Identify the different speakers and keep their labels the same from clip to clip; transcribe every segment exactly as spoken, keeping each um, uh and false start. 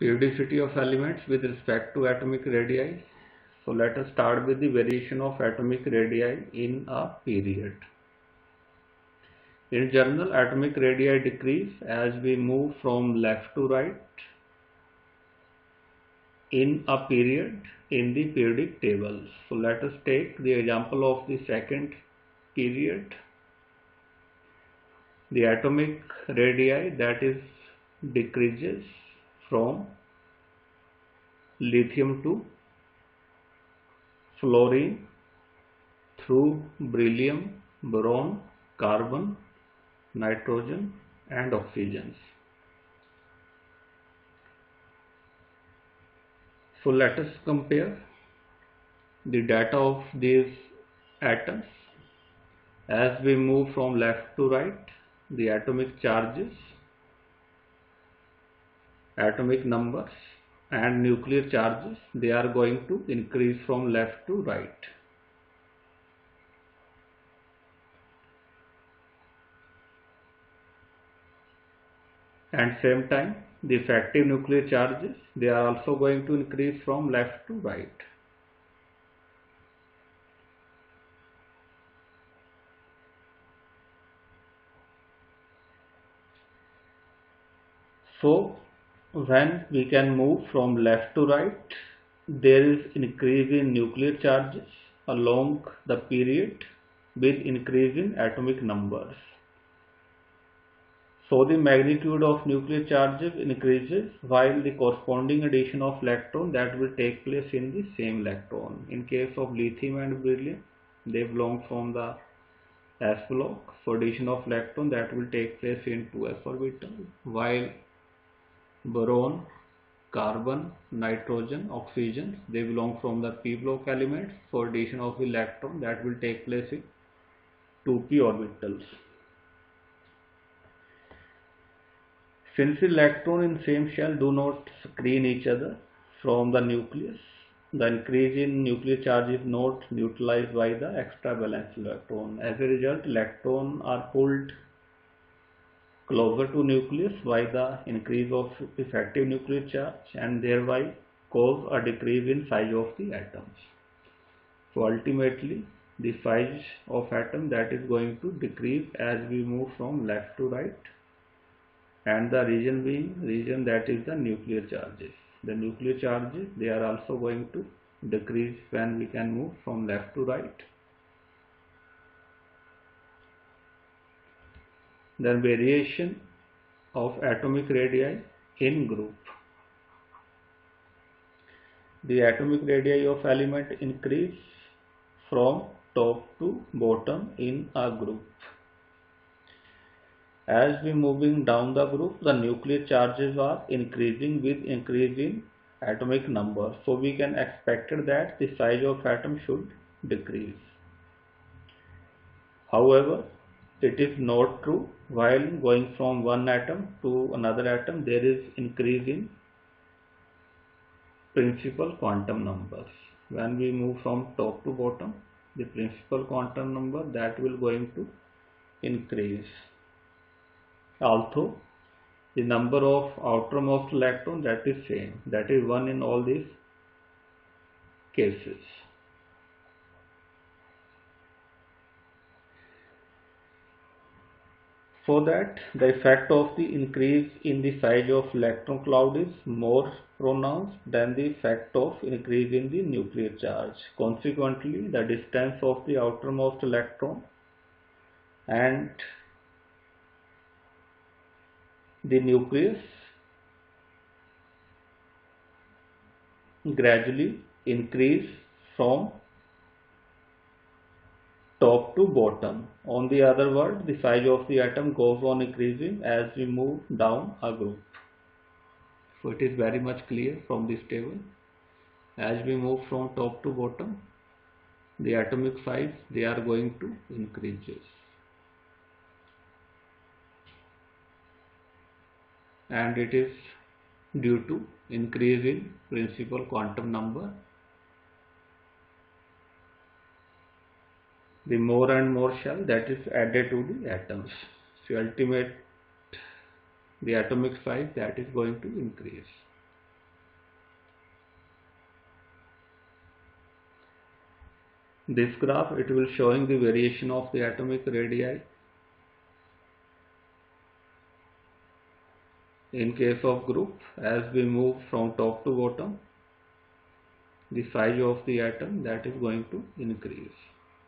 Speaker 1: periodicity of elements with respect to atomic radii. So let us start with the variation of atomic radii in a period. In general, atomic radii decrease as we move from left to right in a period in the periodic table. So let us take the example of the second period. The atomic radii that is decreases from lithium to fluorine through beryllium, boron, carbon, nitrogen and oxygens. So let us compare the data of these atoms. As we move from left to right, the atomic charges, atomic numbers and nuclear charges, they are going to increase from left to right. And same time, the effective nuclear charges, they are also going to increase from left to right. So when we can move from left to right, there is increase in nuclear charges along the period with increase in atomic numbers. So the magnitude of nuclear charges increases while the corresponding addition of electron that will take place in the same electron. In case of lithium and beryllium, they belong from the s block. So addition of electron that will take place in two s orbital, while boron, carbon, nitrogen, oxygen, they belong from the p block elements. So addition of electron that will take place in two p orbitals. Since electrons in same shell do not screen each other from the nucleus, the increase in nuclear charge is not neutralized by the extra valence electron. As a result, electrons are pulled closer to nucleus by the increase of effective nuclear charge and thereby cause a decrease in size of the atoms. So ultimately, the size of atom that is going to decrease as we move from left to right, and the region being region that is the nuclear charges. The nuclear charges, they are also going to decrease when we can move from left to right. Then variation of atomic radii in group. The atomic radii of element increase from top to bottom in a group. As we moving down the group, the nuclear charges are increasing with increase in atomic number. So we can expect that the size of atom should decrease. However, it is not true. While going from one atom to another atom, there is increase in principal quantum numbers. When we move from top to bottom, the principal quantum number that will going to increase. Although the number of outermost electron that is same, that is one in all these cases. So that the effect of the increase in the size of electron cloud is more pronounced than the effect of increase in the nuclear charge. Consequently, the distance of the outermost electron and the nucleus gradually increase from top to bottom. On the other word, the size of the atom goes on increasing as we move down a group. So it is very much clear from this table. As we move from top to bottom, the atomic size, they are going to increase. And it is due to increase in principal quantum number. The more and more shell that is added to the atoms. So ultimate, the atomic size that is going to increase. this graph, it will showing the variation of the atomic radii in case of group. As we move from top to bottom, the size of the atom that is going to increase.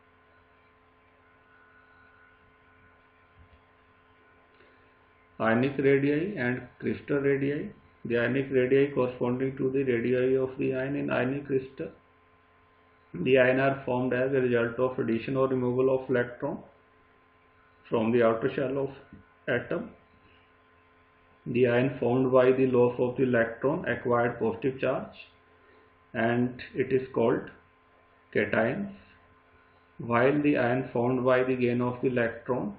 Speaker 1: Ionic radii and crystal radii. The ionic radii corresponding to the radii of the ion in ionic crystal. The ion are formed as a result of addition or removal of electron from the outer shell of atom. The ion formed by the loss of the electron acquired positive charge, and it is called cations, while the ion formed by the gain of the electron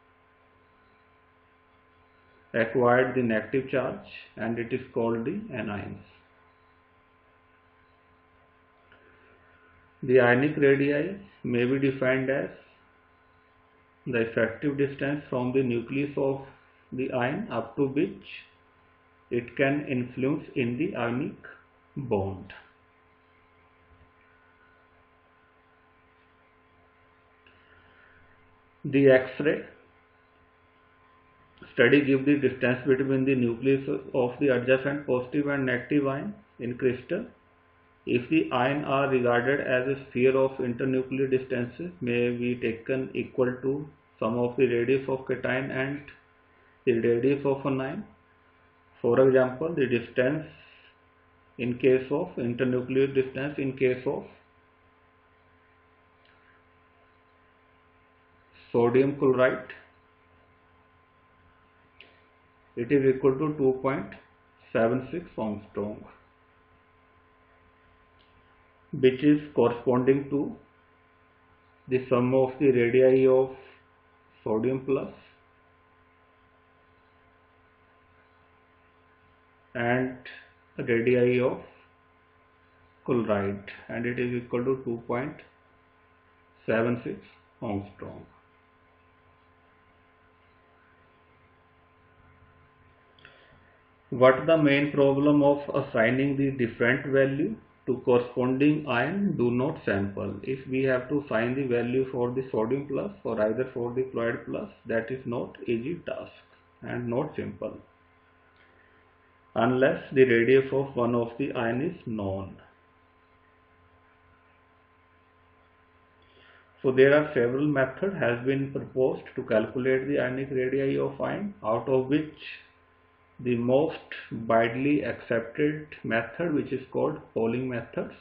Speaker 1: acquired the negative charge, and it is called the anions. The ionic radii may be defined as the effective distance from the nucleus of the ion up to which it can influence in the ionic bond. The X-ray study gives the distance between the nucleus of the adjacent positive and negative ion in crystal. If the ions are regarded as a sphere of internuclear distances, may be taken equal to sum of the radius of cation and the radius of anion. For example, the distance in case of internuclear distance in case of sodium chloride, it is equal to two point seven six Armstrong, which is corresponding to the sum of the radii of sodium plus and radii of chloride, and it is equal to two point seven six Armstrong. What the main problem of assigning the different value to corresponding ion do not sample? If we have to find the value for the sodium plus or either for the chloride plus, that is not easy task and not simple unless the radius of one of the ion is known. So there are several methods has been proposed to calculate the ionic radii of ion, out of which the most widely accepted method, which is called Pauling methods,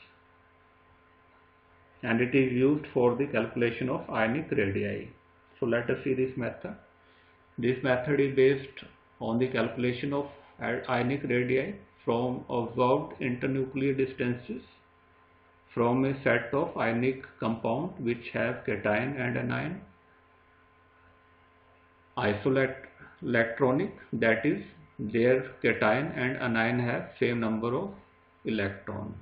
Speaker 1: and it is used for the calculation of ionic radii. So let us see this method. This method is based on the calculation of ionic radii from observed internuclear distances from a set of ionic compounds which have cation and anion isoelectronic, that is, their cation and anion have same number of electrons.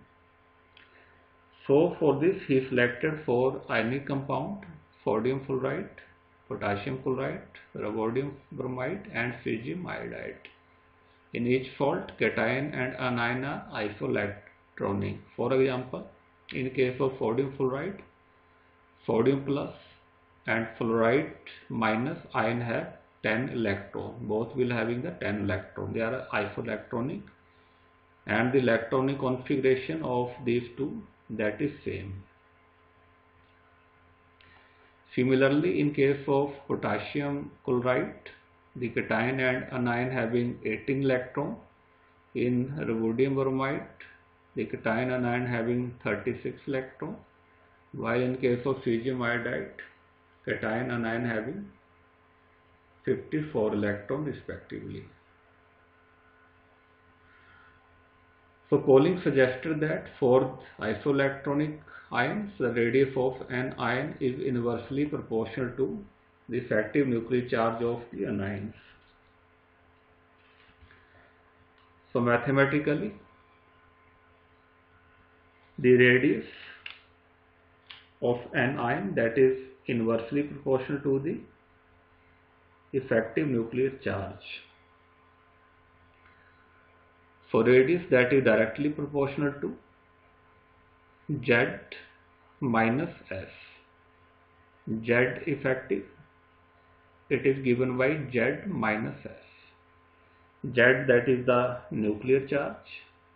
Speaker 1: So for this he selected four ionic compound: sodium fluoride, potassium chloride, rhodium bromide and cesium iodide. In each salt, cation and anion are isoelectronic. For example, in case of sodium fluoride, sodium plus and fluoride minus ion have ten electron, both will having the ten electron. They are isoelectronic, and the electronic configuration of these two, that is same. Similarly, in case of potassium chloride, the cation and anion having eighteen electron. In rhodium bromide, the cation and anion having thirty-six electron, while in case of cesium iodide, cation and anion having fifty-four electrons respectively. So Pauling suggested that for isoelectronic ions, the radius of an ion is inversely proportional to the effective nuclear charge of the anions. So mathematically, the radius of an ion, that is inversely proportional to the effective nuclear charge. So radius, that is directly proportional to Z minus S. Z effective, it is given by Z minus S. Z, that is the nuclear charge,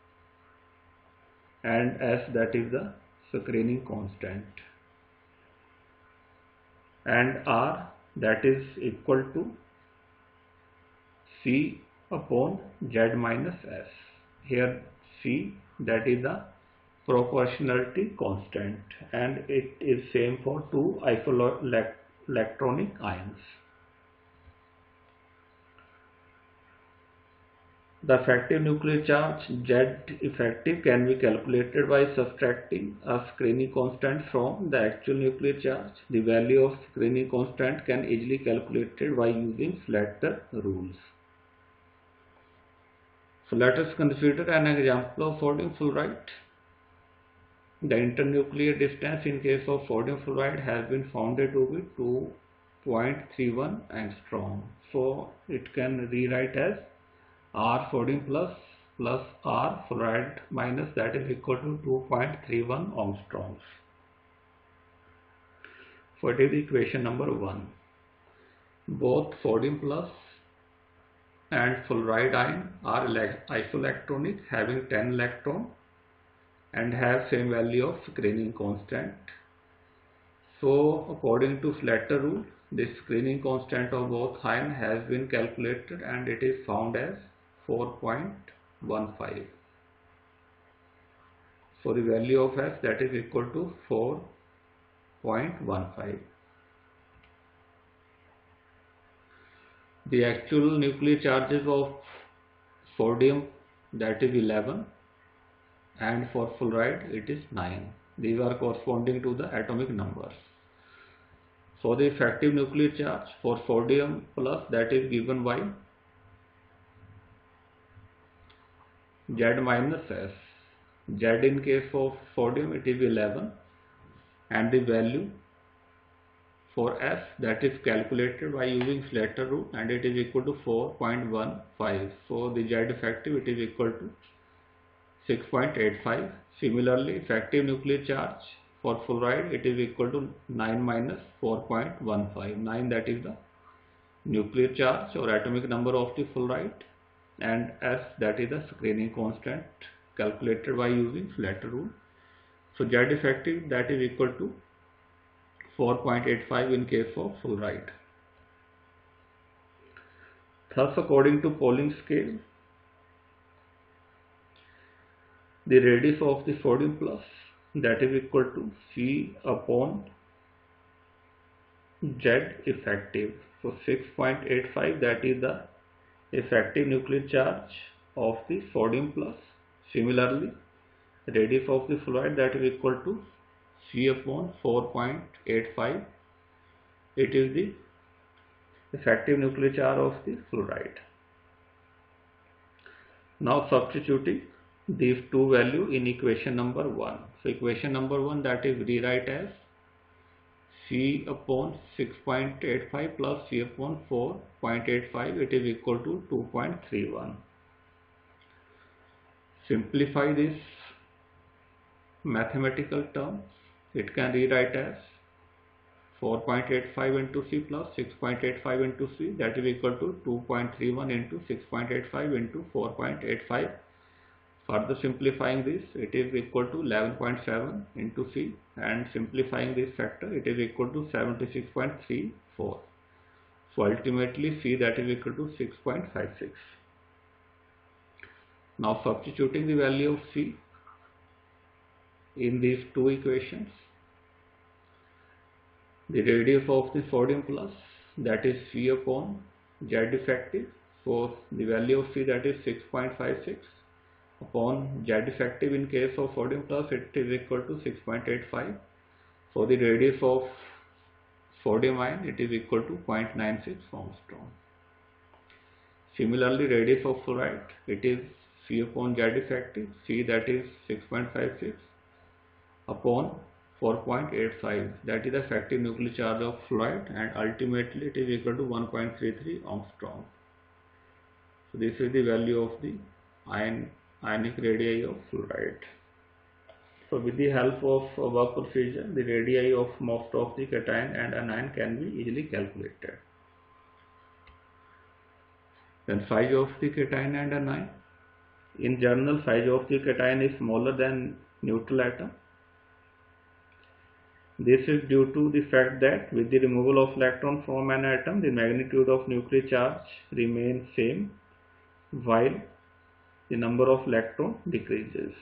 Speaker 1: and S, that is the screening constant, and R, that is equal to C upon Z minus S. Here C, that is the proportionality constant, and it is same for two isoelectronic ions. The effective nuclear charge Z effective can be calculated by subtracting a screening constant from the actual nuclear charge. The value of screening constant can easily be calculated by using Slater rules. So let us consider an example of sodium fluoride. The internuclear distance in case of sodium fluoride has been found to be two point three one angstrom. So it can rewrite as R sodium plus plus R fluoride minus, that is equal to two point three one angstroms. So it is equation number one. Both sodium plus and fluoride ion are isoelectronic, having ten electrons and have same value of screening constant. So according to Slater rule, the screening constant of both ions has been calculated and it is found as four point one five. So the value of S, that is equal to four point one five. The actual nuclear charges of sodium, that is eleven, and for fluoride it is nine. These are corresponding to the atomic numbers. So the effective nuclear charge for sodium plus, that is given by Z minus S. Z in case of sodium it is eleven, and the value for S, that is calculated by using Slater rule, and it is equal to four point one five. So the Z effective, it is equal to six point eight five. Similarly, effective nuclear charge for fluoride, it is equal to nine minus four point one five. nine, that is the nuclear charge or atomic number of the fluoride, and S, that is the screening constant calculated by using Slater rule. So Z effective, that is equal to four point eight five in case of fluoride. Thus, according to Pauling scale, the radius of the sodium plus, that is equal to C upon Z effective. So six point eight five, that is the effective nuclear charge of the sodium plus. Similarly, radius of the fluoride, that is equal to C upon four point eight five. It is the effective nuclear charge of the fluoride. Now substituting these two values in equation number one. So equation number one, that is rewrite as C upon six point eight five plus C upon four point eight five, it is equal to two point three one. Simplify this mathematical term. It can rewrite as four point eight five into C plus six point eight five into C, that is equal to two point three one into six point eight five into four point eight five. Further simplifying this, it is equal to eleven point seven into C, and simplifying this factor, it is equal to seventy-six point three four. So ultimately C, that is equal to six point five six. Now substituting the value of C in these two equations, the radius of the sodium plus, that is C upon Z effective. So the value of C, that is six point five six upon Z effective in case of sodium plus, it is equal to six point eight five. So the radius of sodium ion, it is equal to zero point nine six angstrom. Similarly, radius of fluoride, it is C upon Z effective. C, that is six point five six upon four point eight five, that is the effective nuclear charge of fluoride, and ultimately it is equal to one point three three angstrom. So this is the value of the ion ionic radii of fluoride. So with the help of above procedure, the radii of most of the cation and anion can be easily calculated. Then size of the cation and anion. In general, size of the cation is smaller than neutral atom. This is due to the fact that with the removal of electron from an atom, the magnitude of nuclear charge remains same while the number of electrons decreases.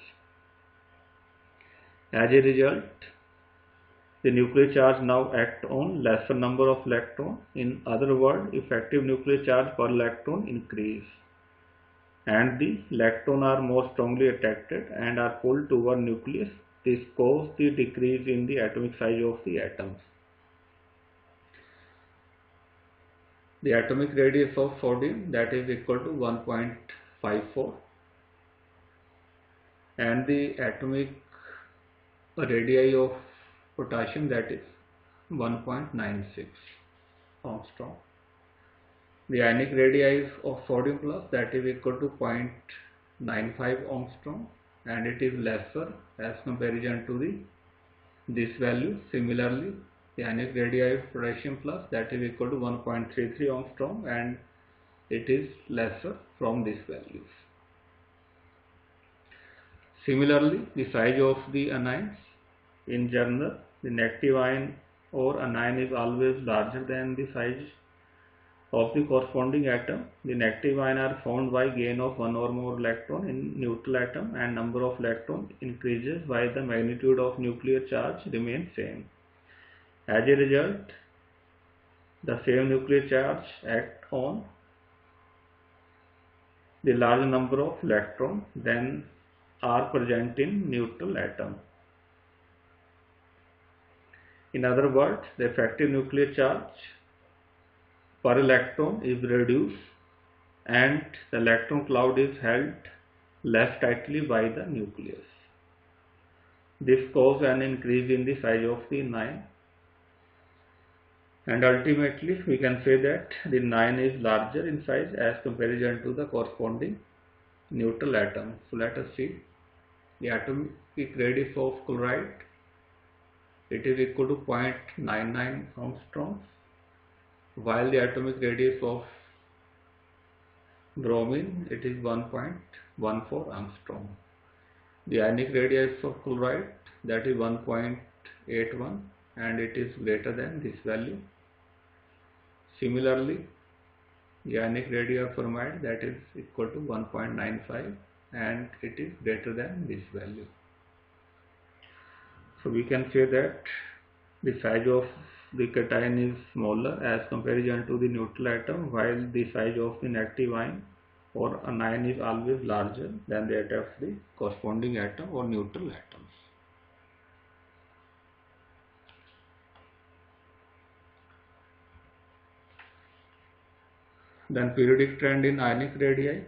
Speaker 1: As a result, the nuclear charge now acts on lesser number of electrons. In other words, effective nuclear charge per electron increase, and the electrons are more strongly attracted and are pulled toward nucleus. This causes the decrease in the atomic size of the atoms. The atomic radius of sodium, that is equal to one point five four, and the atomic radii of potassium, that is one point nine six angstrom. The ionic radii of sodium plus, that is equal to zero point nine five angstrom, and it is lesser as comparison to the this value. Similarly, the ionic radii of potassium plus, that is equal to one point three three angstrom, and it is lesser from these values. Similarly, the size of the anions. In general, the negative ion or anion is always larger than the size of the corresponding atom. The negative ion are found by gain of one or more electron in neutral atom, and number of electrons increases while the magnitude of nuclear charge remains same. As a result, the same nuclear charge acts on the large number of electrons than are present in neutral atom. In other words, the effective nuclear charge per electron is reduced and the electron cloud is held less tightly by the nucleus. This causes an increase in the size of the anion, and ultimately we can say that the anion is larger in size as comparison to the corresponding neutral atom. So let us see the atomic radius of chloride. It is equal to zero point nine nine angstroms, while the atomic radius of bromine, it is one point one four angstrom. The ionic radius of chloride, that is one point eight one, and it is greater than this value. Similarly, the ionic radius of formamide, that is equal to one point nine five, and it is greater than this value. So we can say that the size of the cation is smaller as comparison to the neutral atom, while the size of the negative ion or anion is always larger than that of the corresponding atom or neutral atoms. Then periodic trend in ionic radii.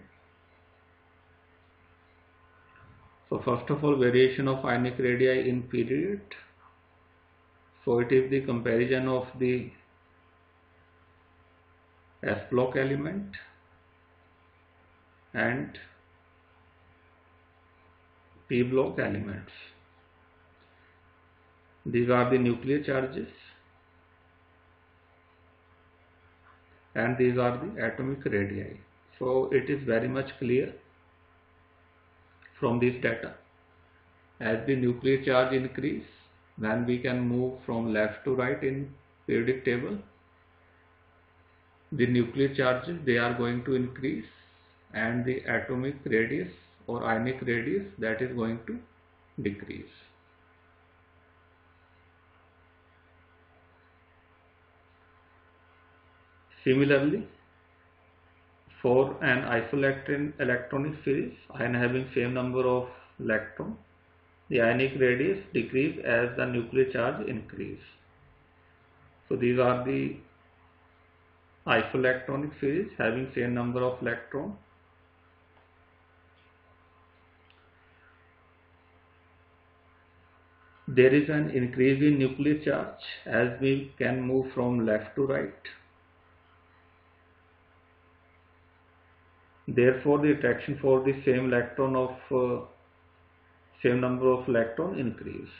Speaker 1: So first of all, variation of ionic radii in period. So it is the comparison of the S block element and P block elements. These are the nuclear charges and these are the atomic radii. So it is very much clear from this data. As the nuclear charge increase, then we can move from left to right in periodic table. The nuclear charges, they are going to increase, and the atomic radius or ionic radius, that is going to decrease. Similarly, for an isoelectron electronic series, ion having same number of electrons, the ionic radius decrease as the nuclear charge increase. So these are the isoelectronic series having same number of electrons. There is an increase in nuclear charge as we can move from left to right. Therefore, the attraction for the same electron of uh, same number of electron increase.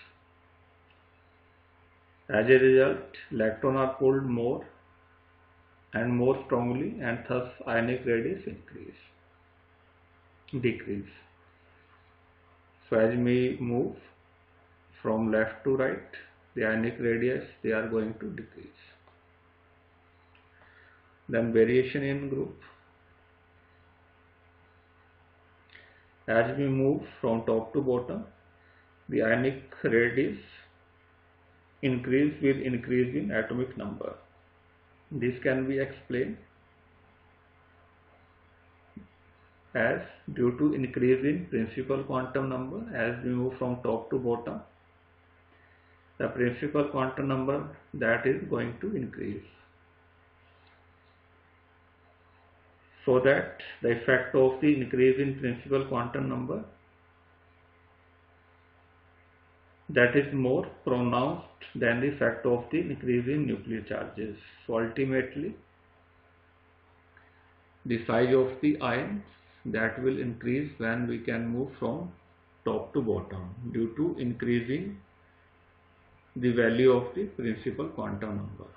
Speaker 1: As a result, electrons are pulled more and more strongly, and thus ionic radius increase, decrease. So as we move from left to right, the ionic radius, they are going to decrease. Then variation in group. As we move from top to bottom, the ionic radius increase with increase in atomic number. This can be explained as due to increase in principal quantum number. As we move from top to bottom, the principal quantum number, that is going to increase, so that the effect of the increase in principal quantum number, that is more pronounced than the effect of the increase in nuclear charges. So ultimately, the size of the ions, that will increase when we can move from top to bottom due to increasing the value of the principal quantum number.